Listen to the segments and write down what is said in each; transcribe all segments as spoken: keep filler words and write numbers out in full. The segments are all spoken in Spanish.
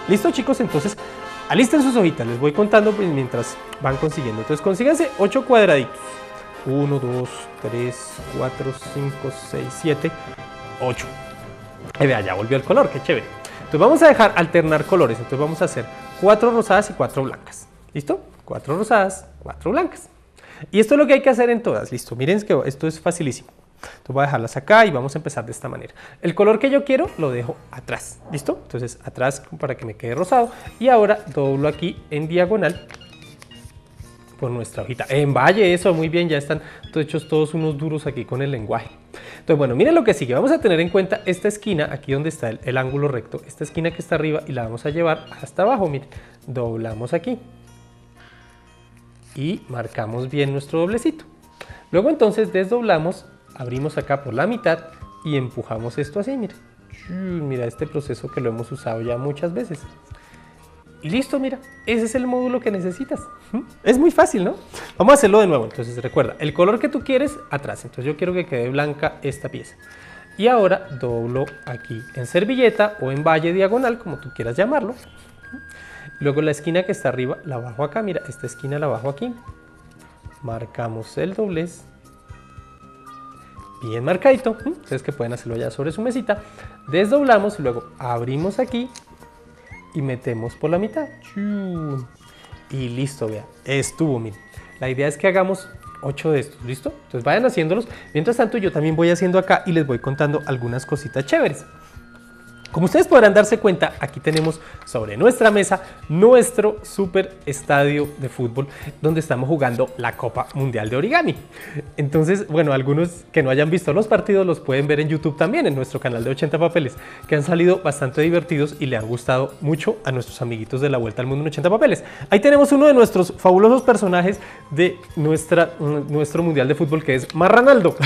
¿Listo, chicos? Entonces, alisten sus hojitas, les voy contando pues, mientras van consiguiendo. Entonces, consíganse ocho cuadraditos. uno, dos, tres, cuatro, cinco, seis, siete, ocho. Y vea, ya volvió el color, qué chévere. Entonces, vamos a dejar alternar colores. Entonces, vamos a hacer cuatro rosadas y cuatro blancas. ¿Listo? Cuatro rosadas, cuatro blancas. Y esto es lo que hay que hacer en todas. Listo, miren que esto es facilísimo. Entonces voy a dejarlas acá y vamos a empezar de esta manera. El color que yo quiero lo dejo atrás, ¿listo? Entonces atrás para que me quede rosado. Y ahora doblo aquí en diagonal por nuestra hojita. En valle, eso, muy bien, ya están hechos todos unos duros aquí con el lenguaje. Entonces, bueno, miren lo que sigue. Vamos a tener en cuenta esta esquina, aquí donde está el, el ángulo recto, esta esquina que está arriba y la vamos a llevar hasta abajo, miren. Doblamos aquí y marcamos bien nuestro doblecito. Luego entonces desdoblamos, abrimos acá por la mitad y empujamos esto así, mira. Mira este proceso que lo hemos usado ya muchas veces. Y listo, mira, ese es el módulo que necesitas. Es muy fácil, ¿no? Vamos a hacerlo de nuevo. Entonces recuerda, el color que tú quieres, atrás. Entonces yo quiero que quede blanca esta pieza. Y ahora doblo aquí en servilleta o en valle diagonal, como tú quieras llamarlo. Luego la esquina que está arriba la bajo acá, mira, esta esquina la bajo aquí. Marcamos el doblez. Bien marcadito. Ustedes que pueden hacerlo ya sobre su mesita. Desdoblamos y luego abrimos aquí y metemos por la mitad. Y listo, vea, estuvo, miren. La idea es que hagamos ocho de estos, ¿listo? Entonces vayan haciéndolos. Mientras tanto yo también voy haciendo acá y les voy contando algunas cositas chéveres. Como ustedes podrán darse cuenta, aquí tenemos sobre nuestra mesa nuestro super estadio de fútbol donde estamos jugando la Copa Mundial de Origami. Entonces, bueno, algunos que no hayan visto los partidos los pueden ver en YouTube también, en nuestro canal de ochenta Papeles, que han salido bastante divertidos y le han gustado mucho a nuestros amiguitos de la Vuelta al Mundo en ochenta Papeles. Ahí tenemos uno de nuestros fabulosos personajes de nuestra, nuestro Mundial de Fútbol, que es Marranaldo.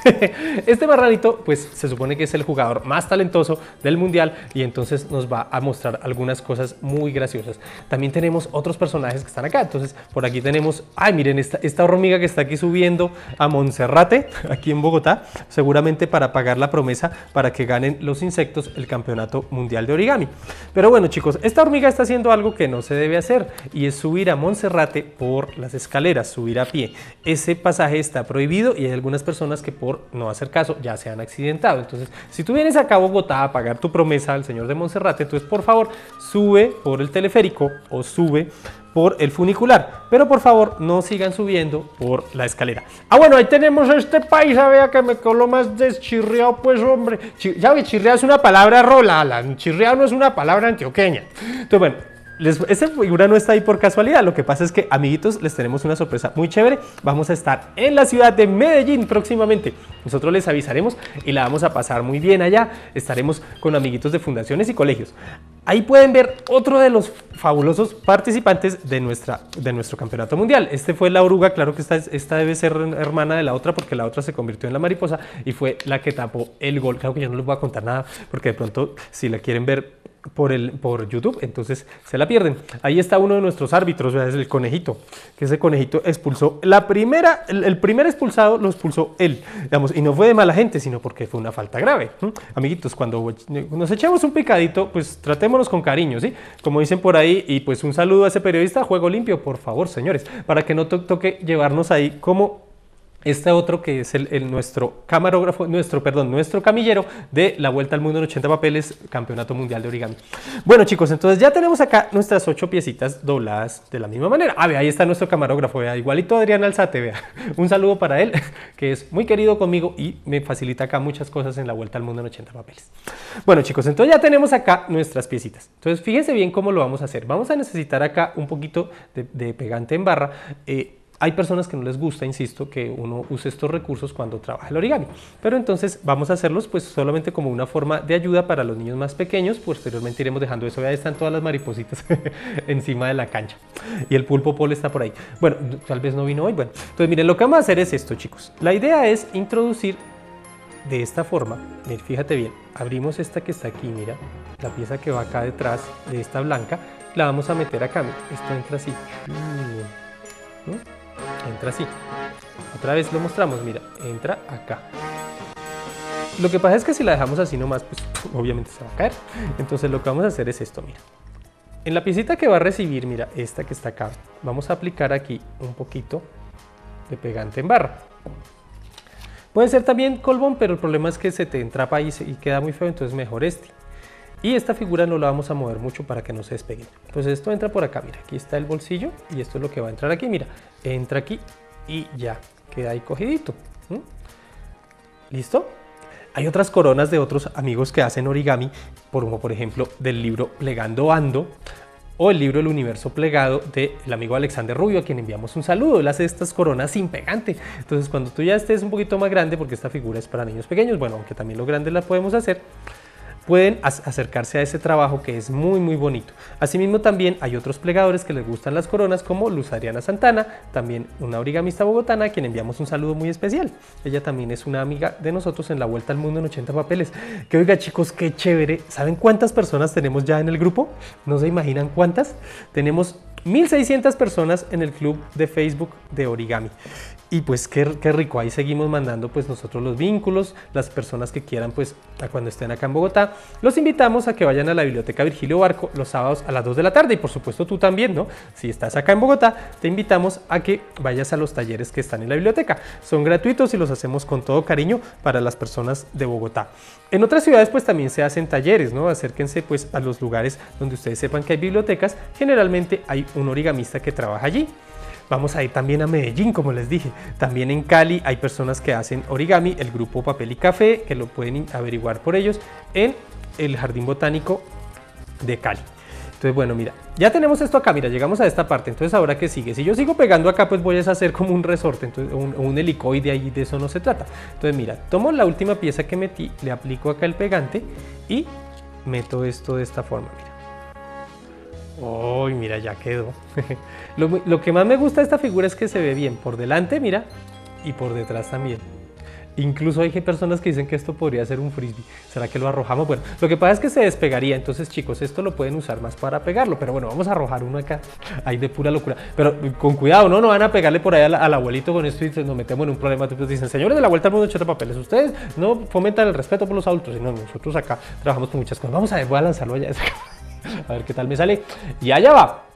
Este marranito, pues se supone que es el jugador más talentoso del mundial y entonces nos va a mostrar algunas cosas muy graciosas. También tenemos otros personajes que están acá. Entonces, por aquí tenemos, ay, miren, esta, esta hormiga que está aquí subiendo a Monserrate, aquí en Bogotá, seguramente para pagar la promesa para que ganen los insectos el campeonato mundial de origami. Pero bueno, chicos, esta hormiga está haciendo algo que no se debe hacer y es subir a Monserrate por las escaleras, subir a pie. Ese pasaje está prohibido y hay algunas personas que por no hacer caso ya se han accidentado. Entonces, si tú vienes acá a Bogotá a pagar tu promesa al señor de Monserrate, entonces por favor sube por el teleférico o sube por el funicular, pero por favor no sigan subiendo por la escalera. Ah, bueno, ahí tenemos este paisa, vea que me coló más deschirriado, pues hombre. Ya ve, chirriado es una palabra rolala, chirriado no es una palabra antioqueña. Entonces, bueno, Les, esta figura no está ahí por casualidad, lo que pasa es que, amiguitos, les tenemos una sorpresa muy chévere. Vamos a estar en la ciudad de Medellín próximamente. Nosotros les avisaremos y la vamos a pasar muy bien allá. Estaremos con amiguitos de fundaciones y colegios. Ahí pueden ver otro de los fabulosos participantes de, nuestra, de nuestro campeonato mundial. Este fue la oruga, claro que esta, esta debe ser hermana de la otra porque la otra se convirtió en la mariposa y fue la que tapó el gol. Claro que yo no les voy a contar nada porque de pronto si la quieren ver por, el, por YouTube, entonces se la pierden. Ahí está uno de nuestros árbitros, es el conejito, que ese conejito expulsó la primera, el, el primer expulsado lo expulsó él, digamos, y no fue de mala gente, sino porque fue una falta grave. ¿Mm? Amiguitos, cuando nos echamos un picadito, pues tratémonos con cariño, ¿sí? Como dicen por ahí, y pues un saludo a ese periodista, juego limpio, por favor, señores, para que no to toque llevarnos ahí como este otro que es el, el nuestro camarógrafo, nuestro, perdón, nuestro camillero de la Vuelta al Mundo en ochenta Papeles, Campeonato Mundial de Origami. Bueno, chicos, entonces ya tenemos acá nuestras ocho piecitas dobladas de la misma manera. Ah, vea, ahí está nuestro camarógrafo, vea, igualito a Adrián Alzate, vea. Un saludo para él, que es muy querido conmigo y me facilita acá muchas cosas en la Vuelta al Mundo en ochenta Papeles. Bueno, chicos, entonces ya tenemos acá nuestras piecitas. Entonces, fíjense bien cómo lo vamos a hacer. Vamos a necesitar acá un poquito de, de pegante en barra. Eh, Hay personas que no les gusta, insisto, que uno use estos recursos cuando trabaja el origami, pero entonces vamos a hacerlos pues solamente como una forma de ayuda para los niños más pequeños. Posteriormente iremos dejando eso. Ya están todas las maripositas encima de la cancha y el pulpo polo está por ahí. Bueno, tal vez no vino hoy. Bueno, entonces miren, lo que vamos a hacer es esto, chicos. La idea es introducir de esta forma. Miren, fíjate bien, abrimos esta que está aquí, mira, la pieza que va acá detrás de esta blanca, la vamos a meter acá. Mira, esto entra así. ¿No? Entra así. Otra vez lo mostramos, mira, entra acá. Lo que pasa es que si la dejamos así nomás, pues obviamente se va a caer. Entonces lo que vamos a hacer es esto, mira. En la piecita que va a recibir, mira, esta que está acá, vamos a aplicar aquí un poquito de pegante en barra. Puede ser también Colbón, pero el problema es que se te entrapa y, se, y queda muy feo, entonces mejor este. Y esta figura no la vamos a mover mucho para que no se despegue. Entonces esto entra por acá, mira, aquí está el bolsillo y esto es lo que va a entrar aquí, mira, entra aquí y ya, queda ahí cogidito. ¿Mm? ¿Listo? Hay otras coronas de otros amigos que hacen origami, por, por ejemplo, del libro Plegando Ando, o el libro El Universo Plegado del amigo Alexander Rubio, a quien enviamos un saludo. Él hace estas coronas sin pegante. Entonces, cuando tú ya estés un poquito más grande, porque esta figura es para niños pequeños, bueno, aunque también los grandes la podemos hacer, pueden acercarse a ese trabajo que es muy muy bonito. Asimismo también hay otros plegadores que les gustan las coronas, como Luz Adriana Santana, también una origamista bogotana a quien enviamos un saludo muy especial. Ella también es una amiga de nosotros en la Vuelta al Mundo en ochenta papeles. Que oiga chicos, qué chévere. ¿Saben cuántas personas tenemos ya en el grupo? ¿No se imaginan cuántas? Tenemos mil seiscientas personas en el club de Facebook de origami. Y pues qué, qué rico, ahí seguimos mandando pues nosotros los vínculos, las personas que quieran pues a cuando estén acá en Bogotá, los invitamos a que vayan a la Biblioteca Virgilio Barco los sábados a las dos de la tarde y por supuesto tú también, ¿no? Si estás acá en Bogotá, te invitamos a que vayas a los talleres que están en la biblioteca. Son gratuitos y los hacemos con todo cariño para las personas de Bogotá. En otras ciudades pues también se hacen talleres, ¿no? Acérquense pues a los lugares donde ustedes sepan que hay bibliotecas, generalmente hay un origamista que trabaja allí. Vamos a ir también a Medellín, como les dije. También en Cali hay personas que hacen origami, el grupo Papel y Café, que lo pueden averiguar por ellos en el Jardín Botánico de Cali. Entonces, bueno, mira, ya tenemos esto acá, mira, llegamos a esta parte, entonces ahora ¿qué sigue? Si yo sigo pegando acá, pues voy a hacer como un resorte, entonces, un, un helicoide ahí, de eso no se trata. Entonces, mira, tomo la última pieza que metí, le aplico acá el pegante y meto esto de esta forma, mira. ¡Uy, mira, ya quedó! lo, lo que más me gusta de esta figura es que se ve bien por delante, mira, y por detrás también. Incluso hay personas que dicen que esto podría ser un frisbee. ¿Será que lo arrojamos? Bueno, lo que pasa es que se despegaría. Entonces, chicos, esto lo pueden usar más para pegarlo. Pero bueno, vamos a arrojar uno acá. Ahí de pura locura. Pero con cuidado, ¿no? No van a pegarle por ahí al, al abuelito con esto y nos metemos en un problema. Entonces dicen, señores de la Vuelta al Mundo de ochenta papeles, ustedes no fomentan el respeto por los adultos. Y no, nosotros acá trabajamos con muchas cosas. Vamos a ver, voy a lanzarlo allá. A ver qué tal me sale. Y allá va.